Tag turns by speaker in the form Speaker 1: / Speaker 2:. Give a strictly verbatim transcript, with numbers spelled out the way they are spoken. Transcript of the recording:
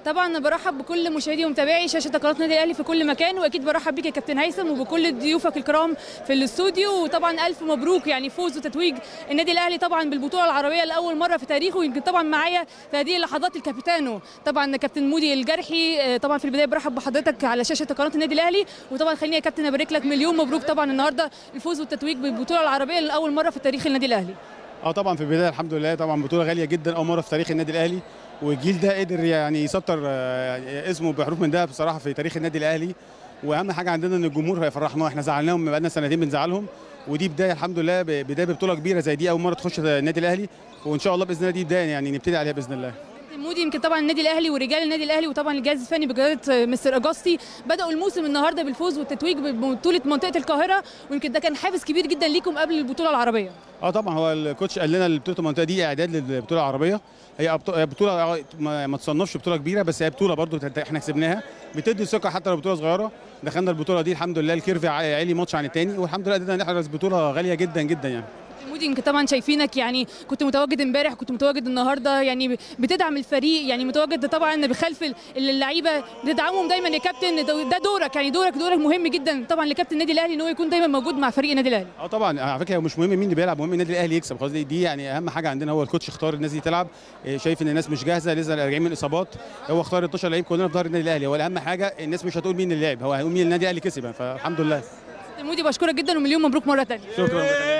Speaker 1: طبعا برحب بكل مشاهدي ومتابعي شاشه قناه النادي الاهلي في كل مكان، واكيد برحب بيك يا كابتن هيثم وبكل ضيوفك الكرام في الاستوديو. وطبعا الف مبروك يعني فوز وتتويج النادي الاهلي طبعا بالبطوله العربيه لاول مره في تاريخه. ويمكن طبعا معايا في هذه اللحظات الكابيتانو طبعا كابتن مودي الجرحي. طبعا في البدايه برحب بحضرتك على شاشه قناه النادي الاهلي، وطبعا خليني يا كابتن ابارك لك مليون مبروك طبعا النهارده الفوز والتتويج بالبطوله العربيه لاول مره في تاريخ النادي الاهلي.
Speaker 2: اه طبعا في البدايه الحمد لله، طبعا بطوله غاليه جدا اول مره في تاريخ النادي الاهلي، والجيل ده قدر يعني يسطر اسمه بحروف من ذهب بصراحه في تاريخ النادي الاهلي. واهم حاجه عندنا ان الجمهور هيفرحنا، احنا زعلناهم بقالنا سنتين بنزعلهم، ودي بدايه الحمد لله، بدايه ببطوله كبيره زي دي اول مره تخش النادي الاهلي، وان شاء الله باذن الله دي بدايه يعني نبتدي عليها باذن الله.
Speaker 1: مودي يمكن طبعا النادي الاهلي ورجال النادي الاهلي وطبعا الجهاز الفني بقياده مستر اجاستي بداوا الموسم النهارده بالفوز والتتويج ببطوله منطقه القاهره، ويمكن ده كان حافز كبير جدا ليكم قبل البطوله العربيه.
Speaker 2: اه طبعا هو الكوتش قال لنا بطوله المنطقه دي اعداد للبطوله العربيه، هي بطوله ما تصنفش بطوله كبيره، بس هي بطوله برضو احنا كسبناها، بتدي ثقه حتى لو بطوله صغيره. دخلنا البطوله دي الحمد لله الكيرف عالي ماتش عن الثاني، والحمد لله قدرنا نحرز بطوله غاليه جدا جدا يعني.
Speaker 1: مودي يمكن طبعا شايفينك يعني كنت متواجد امبارح كنت متواجد النهارده، يعني بتدعم الفريق، يعني متواجد طبعا بخلف اللعيبه بتدعمهم دايما يا كابتن. ده دورك يعني دورك دورك مهم جدا طبعا لكابتن النادي الاهلي ان هو يكون دايما موجود مع فريق النادي الاهلي.
Speaker 2: اه طبعا على فكره مش مهم مين اللي بيلعب، مهم النادي الاهلي يكسب، خلاص دي يعني اهم حاجه عندنا. هو الكوتش اختار الناس دي تلعب، شايف ان الناس مش جاهزه لسه راجعين من الاصابات، هو اختار اتناشر لعيب كلنا في ظهر النادي الاهلي. هو اهم حاجه الناس مش هتقول مين اللي لعب، هو هيقول مين النادي الاهلي كسب، فالحمد لله.
Speaker 1: مودي بشكرك جدا ومليون مبروك مره ثانيه.
Speaker 2: شكرا.